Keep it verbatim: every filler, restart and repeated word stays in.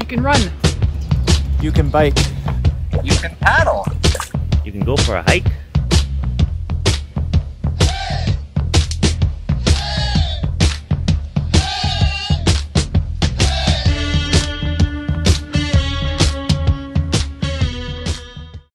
walk and run. You can bike. You can paddle. You can go for a hike.